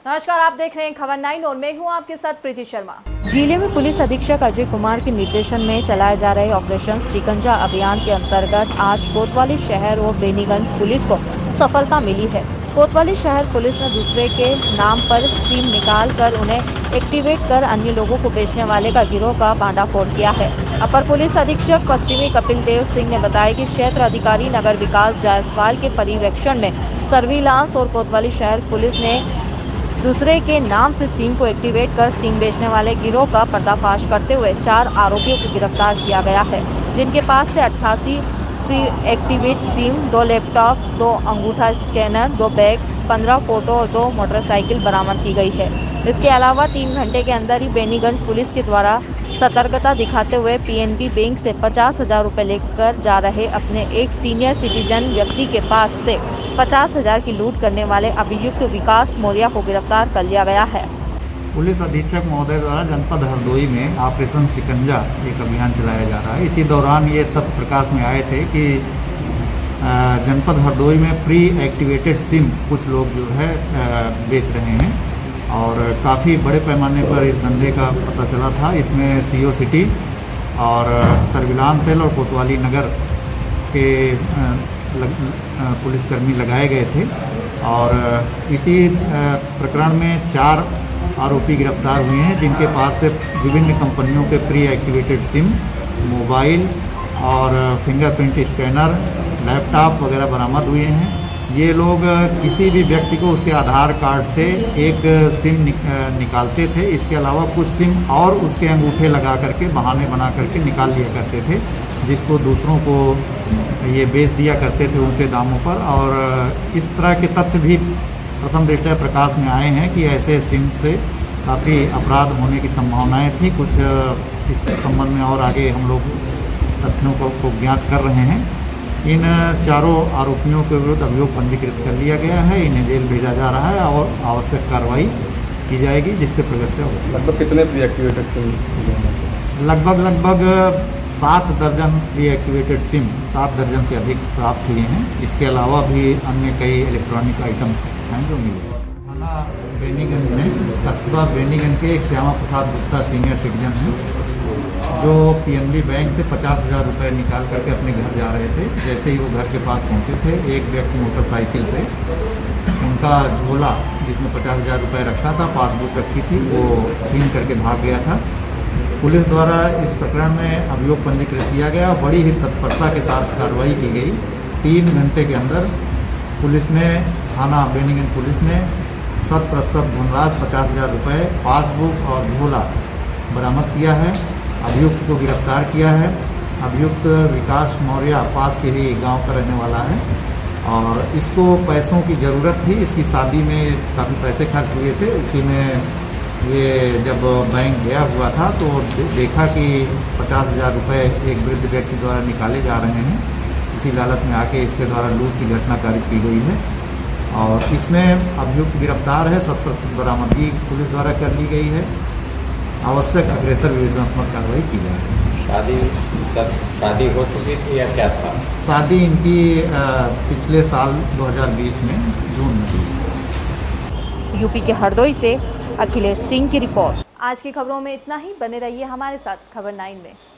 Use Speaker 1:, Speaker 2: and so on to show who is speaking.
Speaker 1: नमस्कार, आप देख रहे हैं खबर 9 और मैं हूं आपके साथ प्रीति शर्मा।
Speaker 2: जिले में पुलिस अधीक्षक अजय कुमार के निर्देशन में चलाए जा रहे ऑपरेशन शिकंजा अभियान के अंतर्गत आज कोतवाली शहर और बेनीगंज पुलिस को सफलता मिली है। कोतवाली शहर पुलिस ने दूसरे के नाम पर सिम निकालकर उन्हें एक्टिवेट कर अन्य लोगों को बेचने वाले का गिरोह का भांडाफोड़ किया है। अपर पुलिस अधीक्षक पश्चिमी कपिल देव सिंह ने बताया कि क्षेत्र अधिकारी नगर विकास जायसवाल के पर्यवेक्षण में सर्विलांस और कोतवाली शहर पुलिस ने दूसरे के नाम से सिम को एक्टिवेट कर सिम बेचने वाले गिरोह का पर्दाफाश करते हुए 4 आरोपियों को गिरफ्तार किया गया है, जिनके पास से 88 प्री एक्टिवेट सिम, 2 लैपटॉप, 2 अंगूठा स्कैनर, 2 बैग, 15 फोटो और 2 मोटरसाइकिल बरामद की गई है। इसके अलावा 3 घंटे के अंदर ही बेनीगंज पुलिस के द्वारा सतर्कता दिखाते हुए पीएनबी बैंक से 50,000 रुपए लेकर जा रहे अपने एक सीनियर सिटीजन व्यक्ति के पास से 50,000 की लूट करने वाले अभियुक्त विकास मौर्य को गिरफ्तार कर लिया गया है।
Speaker 3: पुलिस अधीक्षक महोदय द्वारा जनपद हरदोई में ऑपरेशन शिकंजा एक अभियान चलाया जा रहा है। इसी दौरान ये तथ्य प्रकाश में आए थे कि जनपद हरदोई में प्री एक्टिवेटेड सिम कुछ लोग जो है बेच रहे हैं और काफ़ी बड़े पैमाने पर इस धंधे का पता चला था। इसमें सीओ सिटी और सर्विलांस सेल और कोतवाली नगर के पुलिसकर्मी लगाए गए थे और इसी प्रकरण में 4 आरोपी गिरफ्तार हुए हैं, जिनके पास से विभिन्न कंपनियों के प्री एक्टिवेटेड सिम, मोबाइल और फिंगरप्रिंट स्कैनर, लैपटॉप वगैरह बरामद हुए हैं। ये लोग किसी भी व्यक्ति को उसके आधार कार्ड से एक सिम निकालते थे। इसके अलावा कुछ सिम और उसके अंगूठे लगा करके बहाने बना करके निकाल लिया करते थे, जिसको दूसरों को ये बेच दिया करते थे ऊंचे दामों पर। और इस तरह के तथ्य भी प्रथम दृष्टया प्रकाश में आए हैं कि ऐसे सिम से काफ़ी अपराध होने की संभावनाएं थी। कुछ इस संबंध में और आगे हम लोग तथ्यों को ज्ञात कर रहे हैं। इन 4 आरोपियों के विरुद्ध अभियोग पंजीकृत कर लिया गया है। इन्हें जेल भेजा जा रहा है और आवश्यक कार्रवाई की जाएगी, जिससे प्रगति होगी।
Speaker 4: लगभग कितने प्री एक्टिवेटेड सिम?
Speaker 3: लगभग 7 दर्जन प्री एक्टिवेटेड सिम 7 दर्जन से अधिक प्राप्त हुए हैं। इसके अलावा भी अन्य कई इलेक्ट्रॉनिक आइटम्स हैं जो मिले। थाना बेनीगंज में कस्बा बेनीगंज के एक श्यामा प्रसाद गुप्ता सीनियर सिटीजन हैं, जो पीएनबी बैंक से 50,000 रुपये निकाल करके अपने घर जा रहे थे। जैसे ही वो घर के पास पहुंचे थे, एक व्यक्ति मोटरसाइकिल से उनका झोला जिसमें 50,000 रुपये रखा था, पासबुक रखी थी, वो छीन करके भाग गया था। पुलिस द्वारा इस प्रकरण में अभियोग पंजीकृत किया गया। बड़ी ही तत्परता के साथ कार्रवाई की गई। 3 घंटे के अंदर पुलिस ने, थाना बेनीगंज पुलिस ने 100% धनराशि 50,000 रुपये, पासबुक और झोला बरामद किया है। अभियुक्त को गिरफ्तार किया है। अभियुक्त विकास मौर्य पास के ही गांव का रहने वाला है और इसको पैसों की ज़रूरत थी। इसकी शादी में काफ़ी पैसे खर्च हुए थे। उसी में ये जब बैंक गया हुआ था तो देखा कि 50,000 रुपये एक वृद्ध व्यक्ति द्वारा निकाले जा रहे हैं। इसी लालच में आके इसके द्वारा लूट की घटना कारित की गई है और इसमें अभियुक्त गिरफ्तार है। 100% बरामदगी पुलिस द्वारा कर ली गई है। आवश्यक अग्रेतर विवेचनात्मक कार्रवाई की जाए।
Speaker 4: शादी हो चुकी थी या क्या था?
Speaker 3: शादी इनकी पिछले साल 2020 में जून में हुई।
Speaker 2: यूपी के हरदोई से अखिलेश सिंह की रिपोर्ट।
Speaker 1: आज की खबरों में इतना ही। बने रहिए हमारे साथ खबर 9 में।